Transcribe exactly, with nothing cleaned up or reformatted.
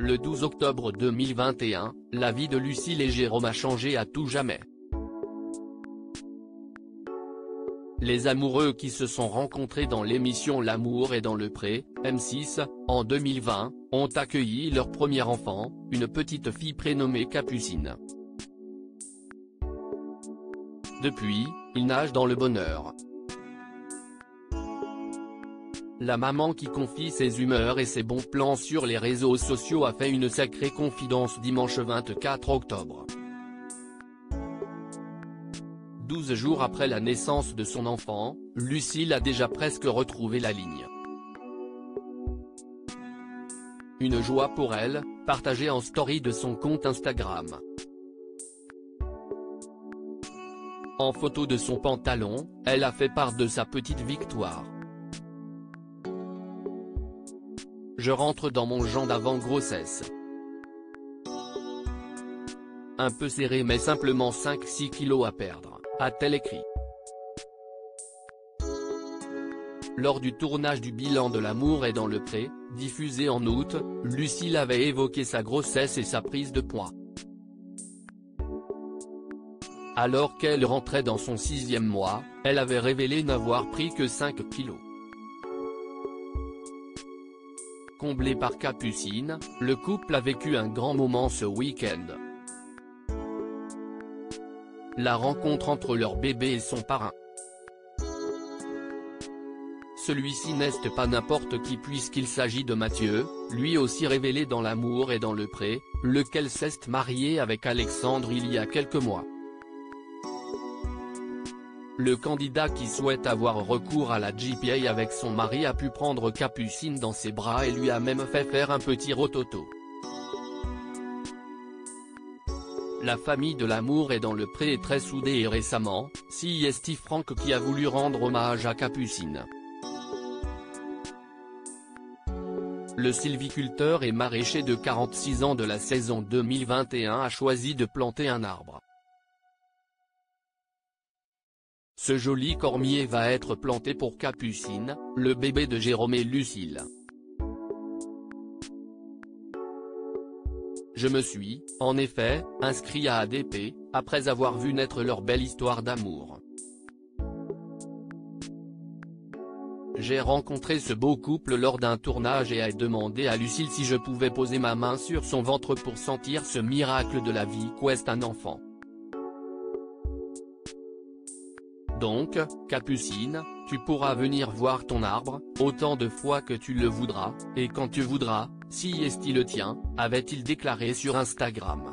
Le douze octobre deux mille vingt et un, la vie de Lucille et Jérôme a changé à tout jamais. Les amoureux qui se sont rencontrés dans l'émission L'amour est dans le pré, M six, en deux mille vingt, ont accueilli leur premier enfant, une petite fille prénommée Capucine. Depuis, ils nagent dans le bonheur. La maman qui confie ses humeurs et ses bons plans sur les réseaux sociaux a fait une sacrée confidence dimanche vingt-quatre octobre. douze jours après la naissance de son enfant, Lucille a déjà presque retrouvé la ligne. Une joie pour elle, partagée en story de son compte Instagram. En photo de son pantalon, elle a fait part de sa petite victoire. Je rentre dans mon genre d'avant grossesse. Un peu serré mais simplement cinq à six kilos à perdre, a-t-elle écrit. Lors du tournage du bilan de L'amour est dans le pré, diffusé en août, Lucille avait évoqué sa grossesse et sa prise de poids. Alors qu'elle rentrait dans son sixième mois, elle avait révélé n'avoir pris que cinq kilos. Comblé par Capucine, le couple a vécu un grand moment ce week-end. La rencontre entre leur bébé et son parrain. Celui-ci n'est pas n'importe qui puisqu'il s'agit de Mathieu, lui aussi révélé dans L'amour est dans le pré, lequel s'est marié avec Alexandre il y a quelques mois. Le candidat qui souhaite avoir recours à la G P A avec son mari a pu prendre Capucine dans ses bras et lui a même fait faire un petit rototo. La famille de L'amour est dans le pré est très soudée et récemment, c'est Steve Frank qui a voulu rendre hommage à Capucine. Le sylviculteur et maraîcher de quarante-six ans de la saison deux mille vingt et un a choisi de planter un arbre. Ce joli cormier va être planté pour Capucine, le bébé de Jérôme et Lucille. Je me suis, en effet, inscrit à A D P, après avoir vu naître leur belle histoire d'amour. J'ai rencontré ce beau couple lors d'un tournage et ai demandé à Lucille si je pouvais poser ma main sur son ventre pour sentir ce miracle de la vie qu'est un enfant. Donc, Capucine, tu pourras venir voir ton arbre, autant de fois que tu le voudras, et quand tu voudras, si est-il le tien, avait-il déclaré sur Instagram.